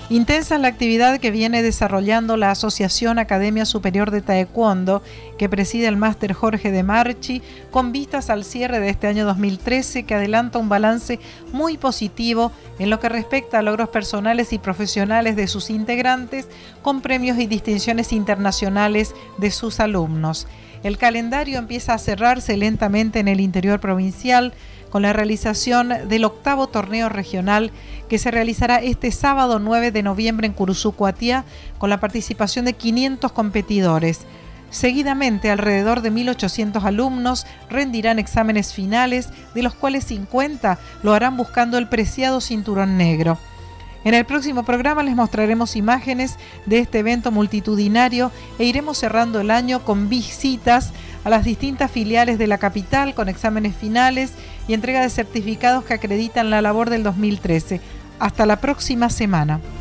Intensa es la actividad que viene desarrollando la Asociación Academia Superior de Taekwondo, que preside el máster Jorge de Marchi, con vistas al cierre de este año 2013, que adelanta un balance muy positivo en lo que respecta a logros personales y profesionales de sus integrantes, con premios y distinciones internacionales de sus alumnos. El calendario empieza a cerrarse lentamente en el interior provincial, con la realización del 8º torneo regional que se realizará este sábado 9 de noviembre en Curuzú-Cuatiá, con la participación de 500 competidores. Seguidamente, alrededor de 1.800 alumnos rendirán exámenes finales, de los cuales 50 lo harán buscando el preciado cinturón negro. En el próximo programa les mostraremos imágenes de este evento multitudinario e iremos cerrando el año con visitas a las distintas filiales de la capital con exámenes finales y entrega de certificados que acreditan la labor del 2013. Hasta la próxima semana.